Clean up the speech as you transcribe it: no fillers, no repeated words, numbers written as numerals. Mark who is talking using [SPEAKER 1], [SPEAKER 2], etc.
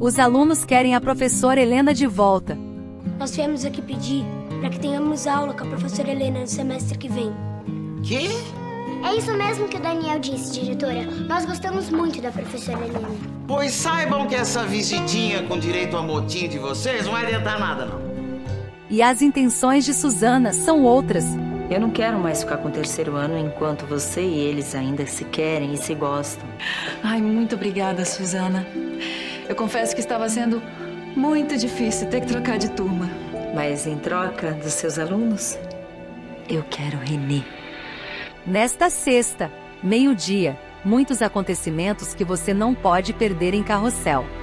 [SPEAKER 1] Os alunos querem a professora Helena de volta.
[SPEAKER 2] Nós viemos aqui pedir para que tenhamos aula com a professora Helena no semestre que vem.
[SPEAKER 3] Quê?
[SPEAKER 4] É isso mesmo que o Daniel disse, diretora. Nós gostamos muito da professora Helena.
[SPEAKER 3] Pois saibam que essa visitinha com direito a motim de vocês não vai adiantar nada, não.
[SPEAKER 1] E as intenções de Suzana são outras.
[SPEAKER 5] Eu não quero mais ficar com o terceiro ano enquanto você e eles ainda se querem e se gostam.
[SPEAKER 6] Ai, muito obrigada, Suzana. Eu confesso que estava sendo muito difícil ter que trocar de turma.
[SPEAKER 5] Mas em troca dos seus alunos, eu quero Renê.
[SPEAKER 1] Nesta sexta, meio-dia, muitos acontecimentos que você não pode perder em Carrossel.